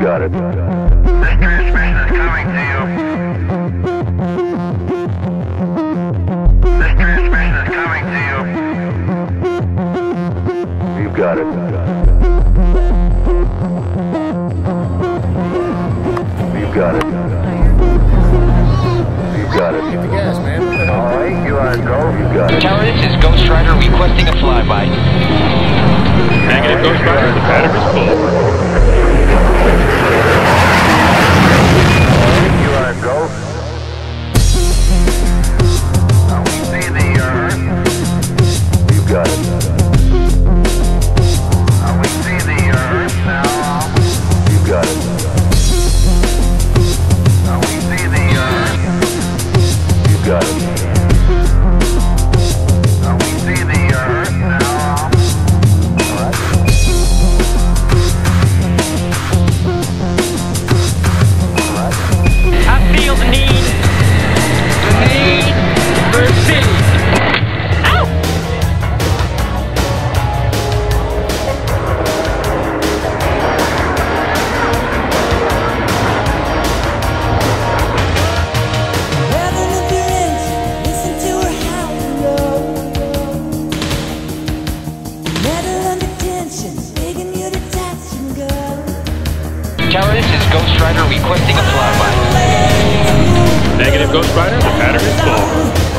got it. This transmission is coming to you. This transmission is coming to you. You've got it. You've got it. You've got it. Keep the gas, man. All right, you are go. You've got it. Tower, this is Ghost Rider requesting a flyby. Negative, Ghost Rider. The battery's full. You are go. We see the Earth. You've got it. We see the Earth now. You've got it. We see the Earth. You've got it. We see the Earth now. I feel the need for speed. Ow! Revving up your engine, listen to her howl and roll. Metal under tension, begging you to touch and go. Tower, this is Ghost Rider requesting a flyby. Negative, Ghost Rider. The battery's full.